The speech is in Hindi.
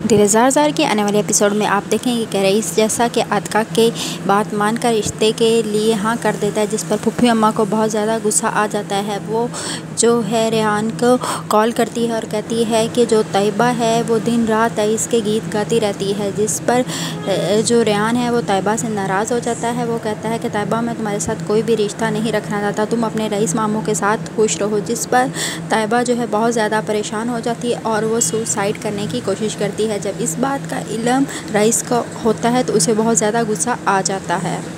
दिलजार के आने वाले एपिसोड में आप देखेंगे कि रईस जैसा कि अतका के बात मानकर रिश्ते के लिए हाँ कर देता है, जिस पर फूफी अम्मा को बहुत ज़्यादा गुस्सा आ जाता है। वो जो है रेहान को कॉल करती है और कहती है कि जो तैयबा है वो दिन रात रईस के गीत गाती रहती है, जिस पर जो रेहान है वो तैयबा से नाराज़ हो जाता है। वो कहता है कि तैयबा, मैं तुम्हारे साथ कोई भी रिश्ता नहीं रखना चाहता, तुम अपने रईस मामू के साथ खुश रहो। जिस पर तैयबा जो है बहुत ज़्यादा परेशान हो जाती है और वो सुसाइड करने की कोशिश करती है। जब इस बात का इल्म रईस को होता है तो उसे बहुत ज़्यादा गुस्सा आ जाता है।